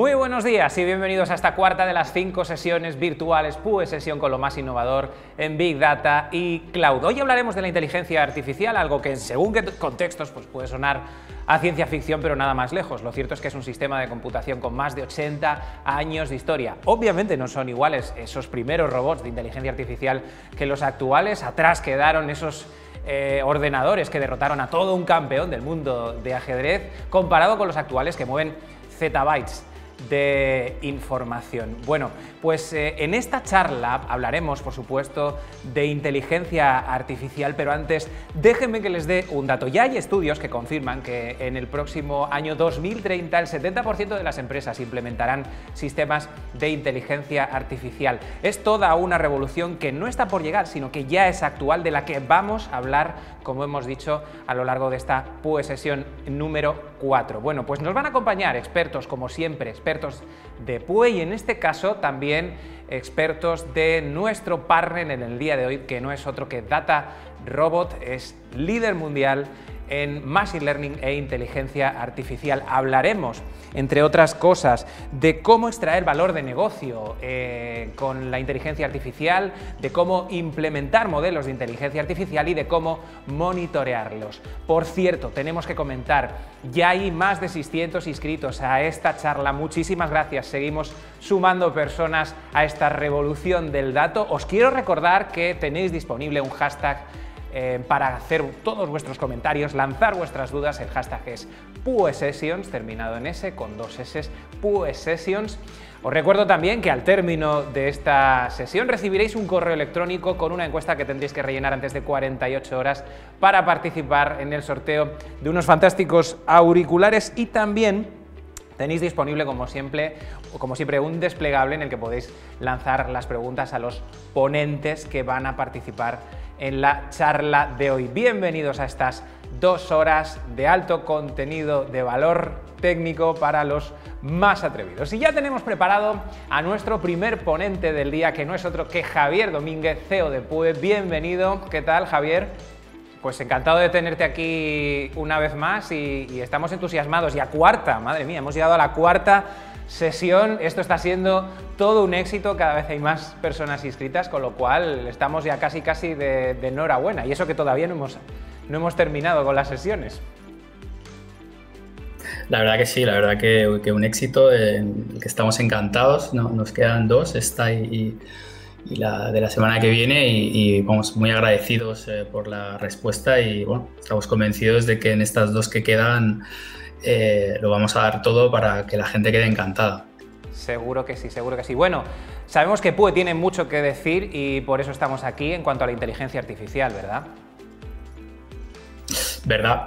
Muy buenos días y bienvenidos a esta cuarta de las 5 sesiones virtuales PUE Sesión con lo más innovador en Big Data y Cloud. Hoy hablaremos de la inteligencia artificial, algo que según qué contextos pues puede sonar a ciencia ficción, pero nada más lejos. Lo cierto es que es un sistema de computación con más de 80 años de historia. Obviamente no son iguales esos primeros robots de inteligencia artificial que los actuales. Atrás quedaron esos ordenadores que derrotaron a todo un campeón del mundo de ajedrez, comparado con los actuales que mueven zettabytes de información. Bueno, pues en esta charla hablaremos, por supuesto, de inteligencia artificial, pero antes déjenme que les dé un dato. Ya hay estudios que confirman que en el próximo año 2030 el 70% de las empresas implementarán sistemas de inteligencia artificial. Es toda una revolución que no está por llegar, sino que ya es actual, de la que vamos a hablar, como hemos dicho, a lo largo de esta PUE Sesión número 4. Bueno, pues nos van a acompañar expertos, como siempre, expertos de PUE y en este caso también expertos de nuestro partner en el día de hoy, que no es otro que DataRobot, es líder mundial en Machine Learning e inteligencia artificial. Hablaremos, entre otras cosas, de cómo extraer valor de negocio con la inteligencia artificial, de cómo implementar modelos de inteligencia artificial y de cómo monitorearlos. Por cierto, tenemos que comentar, ya hay más de 600 inscritos a esta charla. Muchísimas gracias. Seguimos sumando personas a esta revolución del dato. Os quiero recordar que tenéis disponible un hashtag para hacer todos vuestros comentarios, lanzar vuestras dudas. El hashtag es PUE Sessions, terminado en S, con 2 S, PUE Sessions. Os recuerdo también que al término de esta sesión recibiréis un correo electrónico con una encuesta que tendréis que rellenar antes de 48 horas para participar en el sorteo de unos fantásticos auriculares, y también tenéis disponible, como siempre, un desplegable en el que podéis lanzar las preguntas a los ponentes que van a participar en la charla de hoy. Bienvenidos a estas 2 horas de alto contenido de valor técnico para los más atrevidos. Y ya tenemos preparado a nuestro primer ponente del día, que no es otro que Javier Domínguez, CEO de PUE. Bienvenido. ¿Qué tal, Javier? Pues encantado de tenerte aquí una vez más y estamos entusiasmados. Ya cuarta, madre mía, hemos llegado a la cuarta sesión. Esto está siendo todo un éxito, cada vez hay más personas inscritas, con lo cual estamos ya casi de enhorabuena. Y eso que todavía no hemos terminado con las sesiones. La verdad que sí, la verdad que un éxito, en el que estamos encantados. No, nos quedan 2, esta y la de la semana que viene, y vamos muy agradecidos por la respuesta, y bueno, estamos convencidos de que en estas 2 que quedan lo vamos a dar todo para que la gente quede encantada. Seguro que sí, seguro que sí. Bueno, sabemos que PUE tiene mucho que decir y por eso estamos aquí en cuanto a la inteligencia artificial, ¿verdad? ¿Verdad?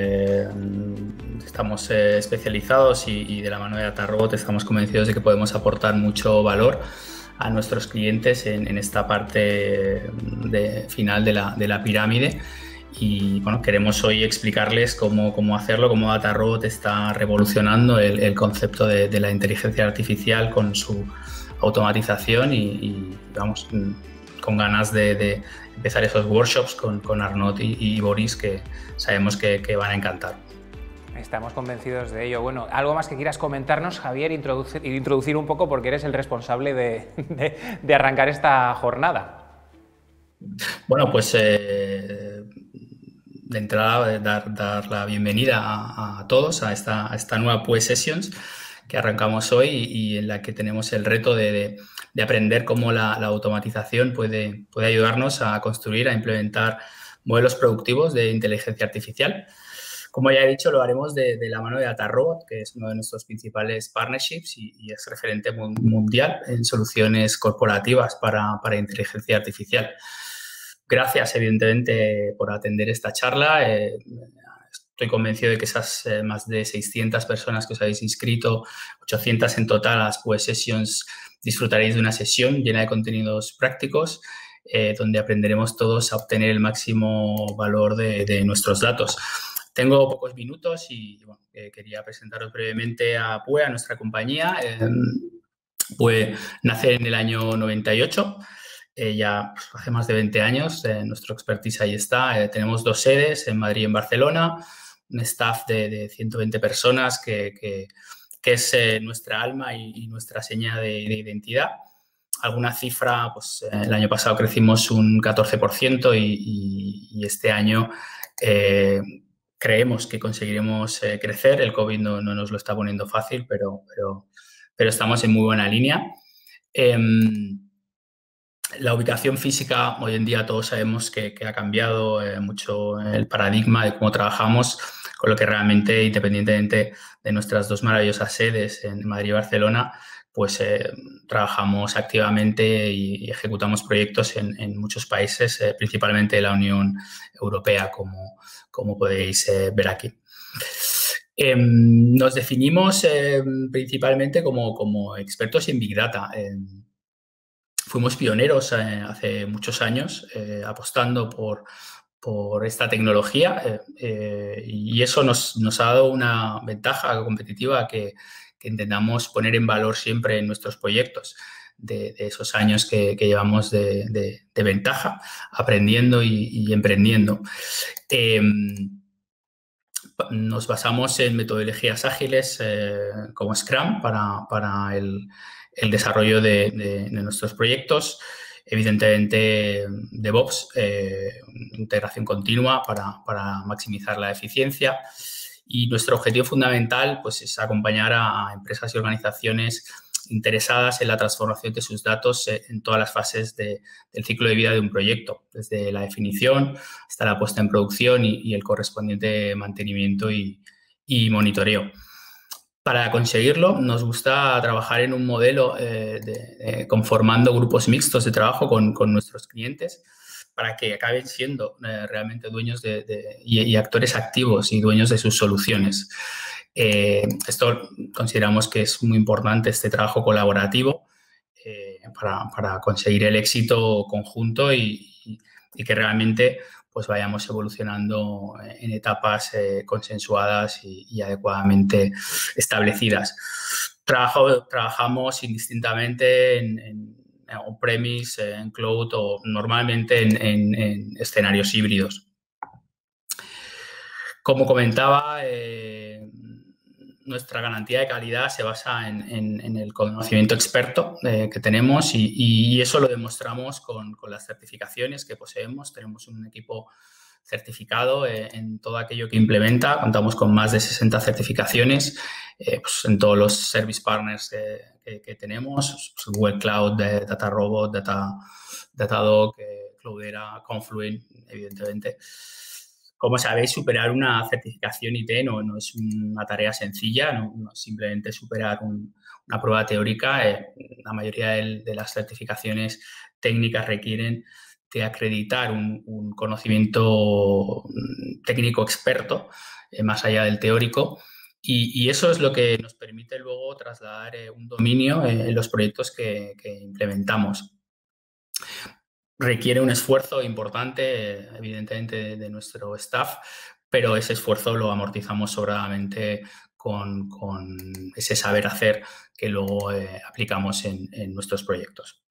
Estamos especializados y de la mano de DataRobot estamos convencidos de que podemos aportar mucho valor a nuestros clientes en esta parte final de la pirámide. Y bueno, queremos hoy explicarles cómo hacerlo, cómo DataRobot está revolucionando el concepto de la inteligencia artificial con su automatización, y vamos, con ganas de empezar esos workshops con Arnaud y Boris, que sabemos que van a encantar. Estamos convencidos de ello. Bueno, ¿algo más que quieras comentarnos, Javier? Introducir un poco, porque eres el responsable de arrancar esta jornada. Bueno, pues de entrada dar la bienvenida a todos a esta nueva PUE Sessions que arrancamos hoy, y en la que tenemos el reto de aprender cómo la automatización puede ayudarnos a construir, a implementar modelos productivos de inteligencia artificial. Como ya he dicho, lo haremos de la mano de DataRobot, que es uno de nuestros principales partnerships y es referente mundial en soluciones corporativas para inteligencia artificial. Gracias, evidentemente, por atender esta charla. Estoy convencido de que esas más de 600 personas que os habéis inscrito, 800 en total, a las PUE Sessions, disfrutaréis de una sesión llena de contenidos prácticos, donde aprenderemos todos a obtener el máximo valor de nuestros datos. Tengo pocos minutos y bueno, quería presentaros brevemente a PUE, a nuestra compañía. PUE nace en el año 98. Ya hace más de 20 años, nuestro expertise ahí está. Tenemos 2 sedes, en Madrid y en Barcelona, un staff de 120 personas que que es nuestra alma y nuestra seña de identidad. Alguna cifra, pues el año pasado crecimos un 14% y este año creemos que conseguiremos crecer. El COVID no nos lo está poniendo fácil, pero estamos en muy buena línea. La ubicación física, hoy en día todos sabemos que ha cambiado mucho el paradigma de cómo trabajamos, con lo que realmente, independientemente de nuestras dos maravillosas sedes en Madrid y Barcelona, pues trabajamos activamente y ejecutamos proyectos en muchos países, principalmente de la Unión Europea, como podéis ver aquí. Nos definimos principalmente como expertos en Big Data. Fuimos pioneros hace muchos años apostando por esta tecnología y eso nos ha dado una ventaja competitiva que intentamos poner en valor siempre en nuestros proyectos de esos años que llevamos de ventaja, aprendiendo y emprendiendo. Nos basamos en metodologías ágiles como Scrum para el desarrollo de nuestros proyectos. Evidentemente, DevOps, integración continua para maximizar la eficiencia. Y nuestro objetivo fundamental pues, es acompañar a empresas y organizaciones interesadas en la transformación de sus datos en todas las fases del ciclo de vida de un proyecto, desde la definición hasta la puesta en producción y el correspondiente mantenimiento y monitoreo. Para conseguirlo, nos gusta trabajar en un modelo conformando grupos mixtos de trabajo con nuestros clientes para que acaben siendo realmente dueños y actores activos y dueños de sus soluciones. Esto consideramos que es muy importante, este trabajo colaborativo, para conseguir el éxito conjunto y que realmente pues vayamos evolucionando en etapas consensuadas y adecuadamente establecidas. Trabajamos indistintamente en on-premise, en cloud o normalmente en escenarios híbridos. Como comentaba, nuestra garantía de calidad se basa en el conocimiento experto que tenemos y eso lo demostramos con las certificaciones que poseemos. Tenemos un equipo certificado en todo aquello que implementa. Contamos con más de 60 certificaciones pues en todos los service partners que tenemos, Google Cloud, DataRobot, Datadog, Cloudera, Confluent, evidentemente. Como sabéis, superar una certificación IT no es una tarea sencilla, no es simplemente superar una prueba teórica. La mayoría de las certificaciones técnicas requieren de acreditar un conocimiento técnico experto, más allá del teórico, y eso es lo que nos permite luego trasladar un dominio en los proyectos que implementamos. Requiere un esfuerzo importante, evidentemente, de nuestro staff, pero ese esfuerzo lo amortizamos sobradamente con ese saber hacer que luego aplicamos en nuestros proyectos.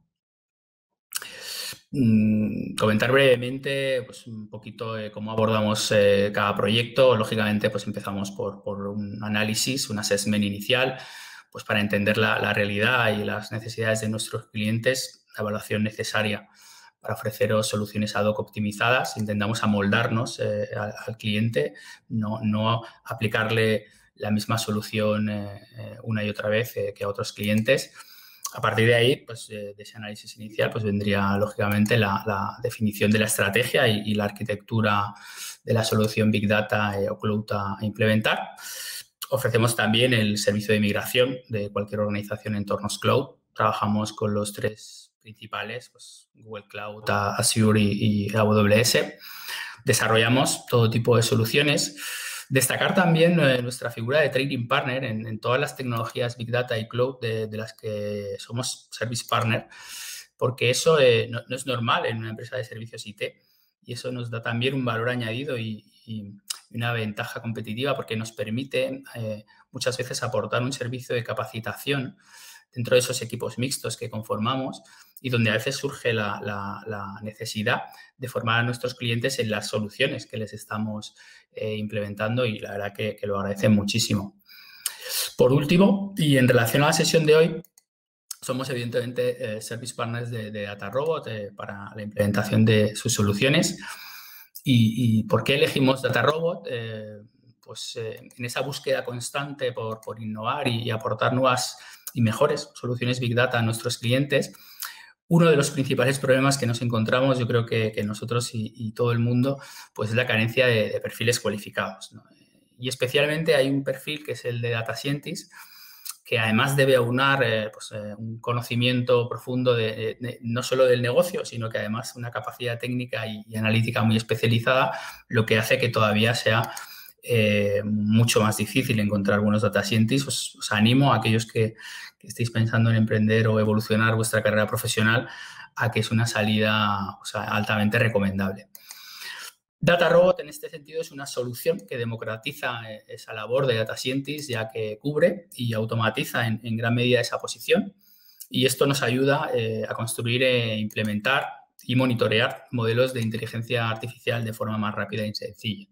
Comentar brevemente pues, un poquito cómo abordamos cada proyecto. Lógicamente, pues empezamos por un análisis, un assessment inicial, pues para entender la realidad y las necesidades de nuestros clientes, la evaluación necesaria para ofreceros soluciones ad hoc optimizadas. Intentamos amoldarnos al cliente, no aplicarle la misma solución una y otra vez que a otros clientes. A partir de ahí, pues, de ese análisis inicial, pues vendría lógicamente la definición de la estrategia y la arquitectura de la solución Big Data o Cloud a implementar. Ofrecemos también el servicio de migración de cualquier organización en entornos cloud. Trabajamos con los tres principales, pues, Google Cloud, Azure y AWS. Desarrollamos todo tipo de soluciones. Destacar también nuestra figura de trading partner en todas las tecnologías Big Data y Cloud de las que somos service partner, porque eso no es normal en una empresa de servicios IT y eso nos da también un valor añadido y una ventaja competitiva porque nos permite muchas veces aportar un servicio de capacitación dentro de esos equipos mixtos que conformamos y donde a veces surge la necesidad de formar a nuestros clientes en las soluciones que les estamos implementando y la verdad que lo agradecen muchísimo. Por último, y en relación a la sesión de hoy, somos evidentemente service partners de DataRobot para la implementación de sus soluciones. ¿Y por qué elegimos DataRobot? Pues en esa búsqueda constante por innovar y aportar nuevas y mejores soluciones Big Data a nuestros clientes, uno de los principales problemas que nos encontramos, yo creo que nosotros y todo el mundo, pues es la carencia de perfiles cualificados, ¿no? Y especialmente hay un perfil que es el de Data Scientist, que además debe aunar un conocimiento profundo no solo del negocio, sino que además una capacidad técnica y analítica muy especializada, lo que hace que todavía sea mucho más difícil encontrar buenos data scientists. Os animo a aquellos que estéis pensando en emprender o evolucionar vuestra carrera profesional a que es una salida altamente recomendable. DataRobot en este sentido es una solución que democratiza esa labor de Data Scientist, ya que cubre y automatiza en gran medida esa posición, y esto nos ayuda a construir, implementar y monitorear modelos de inteligencia artificial de forma más rápida y sencilla.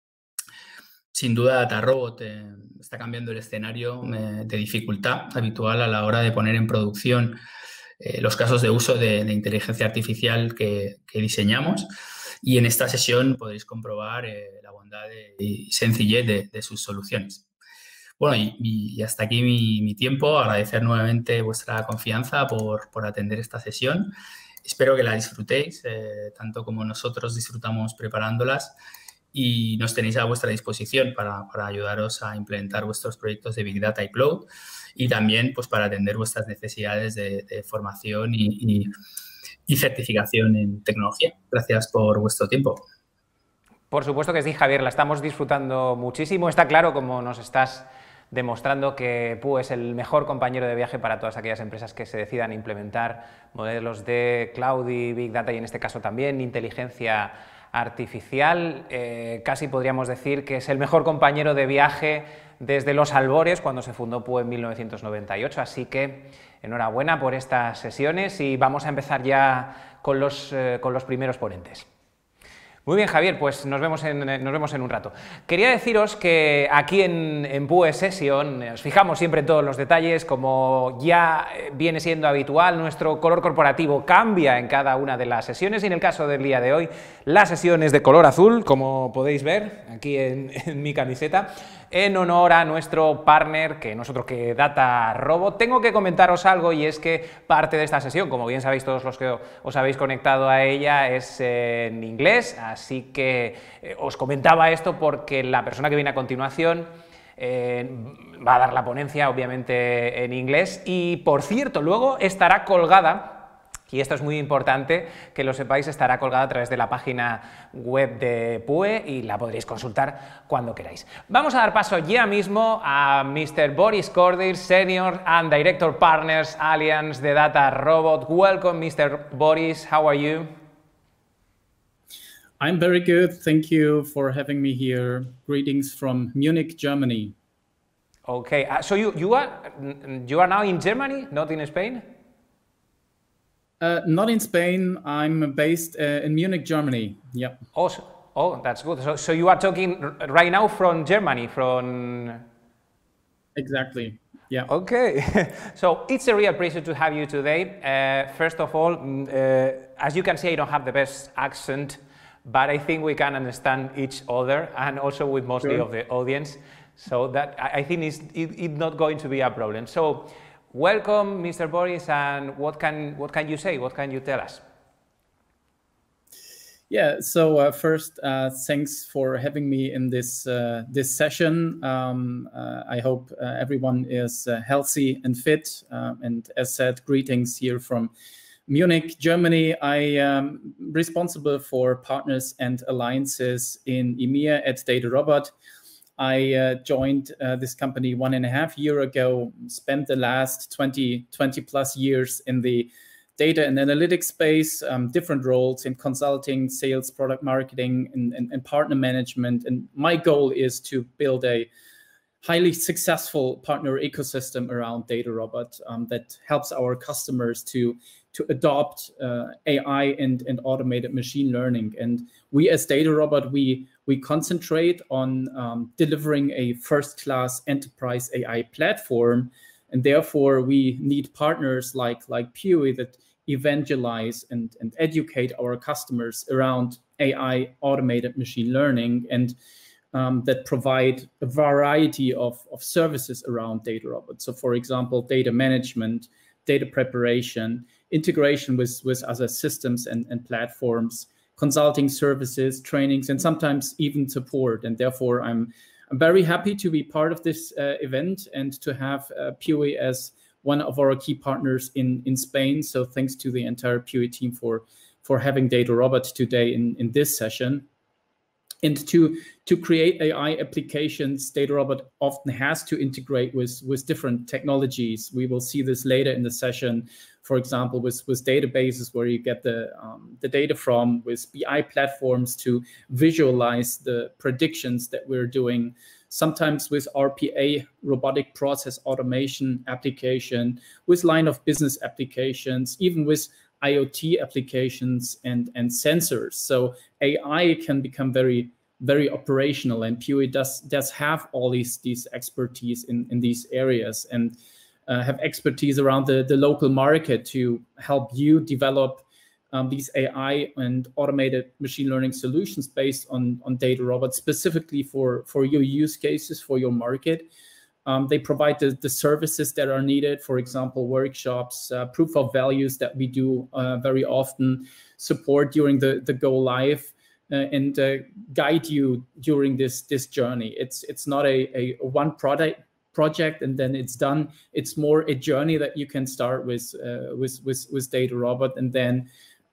Sin duda, DataRobot está cambiando el escenario de dificultad habitual a la hora de poner en producción los casos de uso de inteligencia artificial que diseñamos. Y en esta sesión podréis comprobar la bondad y sencillez de sus soluciones. Bueno, y hasta aquí mi tiempo. Agradecer nuevamente vuestra confianza por atender esta sesión. Espero que la disfrutéis, tanto como nosotros disfrutamos preparándolas, y nos tenéis a vuestra disposición para ayudaros a implementar vuestros proyectos de Big Data y Cloud, y también pues, para atender vuestras necesidades de formación y certificación en tecnología. Gracias por vuestro tiempo. Por supuesto que sí, Javier, la estamos disfrutando muchísimo. Está claro, como nos estás demostrando, que PU es el mejor compañero de viaje para todas aquellas empresas que se decidan implementar modelos de Cloud y Big Data, y en este caso también inteligencia artificial. Casi podríamos decir que es el mejor compañero de viaje desde los albores, cuando se fundó PU en 1998, así que enhorabuena por estas sesiones y vamos a empezar ya con los primeros ponentes. Muy bien, Javier, pues nos vemos en un rato. Quería deciros que aquí en PUE Session nos fijamos siempre en todos los detalles. Como ya viene siendo habitual, nuestro color corporativo cambia en cada una de las sesiones, y en el caso del día de hoy la sesión es de color azul, como podéis ver aquí en mi camiseta, en honor a nuestro partner, que nosotros que DataRobot. Tengo que comentaros algo, y es que parte de esta sesión, como bien sabéis todos los que os habéis conectado a ella, es en inglés, así que os comentaba esto porque la persona que viene a continuación va a dar la ponencia obviamente en inglés, y por cierto luego estará colgada, y esto es muy importante que lo sepáis, estará colgada a través de la página web de PUE y la podréis consultar cuando queráis. Vamos a dar paso ya mismo a Mr. Boris Kordir, Senior and Director Partners Alliance de DataRobot. Welcome, Mr. Boris. How are you? I'm very good. Thank you for having me here. Greetings from Munich, Germany. Okay, so you are now in Germany, not in Spain? Not in Spain. I'm based in Munich, Germany. Yeah. Also, oh, that's good. So you are talking right now from Germany, from... Exactly. Yeah. Okay. So it's a real pleasure to have you today. First of all, as you can see, I don't have the best accent, but I think we can understand each other, and also with mostly of the audience. So that I think it's not going to be a problem. So welcome, Mr. Boris, and what can you say? What can you tell us? Yeah. So first, thanks for having me in this this session. I hope everyone is healthy and fit. And as said, greetings here from Munich, Germany. I am responsible for partners and alliances in EMEA at DataRobot. I joined this company 1.5 years ago, spent the last 20 plus years in the data and analytics space, different roles in consulting, sales, product marketing, and partner management. And my goal is to build a highly successful partner ecosystem around DataRobot that helps our customers to adopt AI and automated machine learning. And we as DataRobot, we we concentrate on delivering a first-class enterprise AI platform, and therefore we need partners like PUI that evangelize and educate our customers around AI, automated machine learning, and that provide a variety of services around DataRobot. So for example, data management, data preparation, integration with other systems and platforms, consulting services, trainings, and sometimes even support. And therefore, I'm very happy to be part of this event and to have PUI as one of our key partners in Spain. So thanks to the entire PUI team for having DataRobot today in this session. And to create AI applications, DataRobot often has to integrate with different technologies. We will see this later in the session, for example, with databases where you get the data from, with BI platforms to visualize the predictions that we're doing, sometimes with RPA, robotic process automation application, with line of business applications, even with IoT applications and sensors. So AI can become very, very operational, and PUI does have all these expertise in these areas, and have expertise around the local market to help you develop these AI and automated machine learning solutions based on DataRobot, specifically for your use cases, for your market. They provide the services that are needed, for example, workshops, proof of values that we do very often, support during the go live, and guide you during this journey. It's not a one project and then it's done. It's more a journey that you can start with DataRobot, and then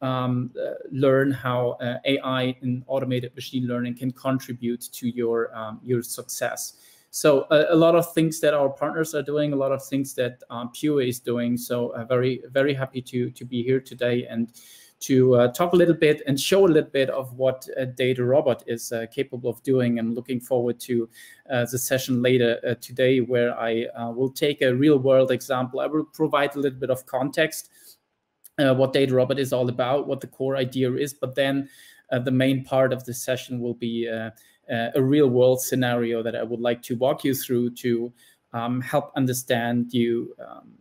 learn how AI and automated machine learning can contribute to your success. So a lot of things that our partners are doing, a lot of things that PUI is doing. So very, very happy to be here today and to talk a little bit and show a little bit of what DataRobot is capable of doing. I'm looking forward to the session later today, where I will take a real world example. I will provide a little bit of context, what DataRobot is all about, what the core idea is, but then the main part of the session will be a real world scenario that I would like to walk you through to help understand you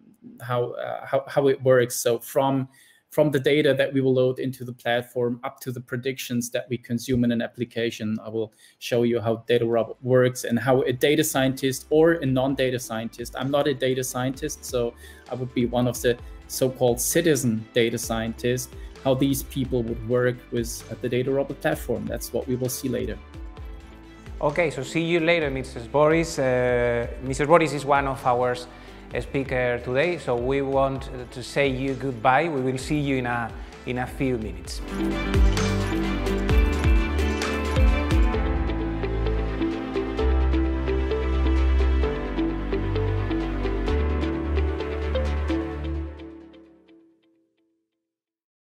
how it works. So from the data that we will load into the platform up to the predictions that we consume in an application, I will show you how DataRobot works and how a data scientist or a non-data scientist, I'm not a data scientist, so I would be one of the so-called citizen data scientists, how these people would work with the DataRobot platform. That's what we will see later. Okay, so see you later, Mrs. Boris. Mrs. Boris is one of our speakers today, so we want to say you goodbye. We will see you in a few minutes.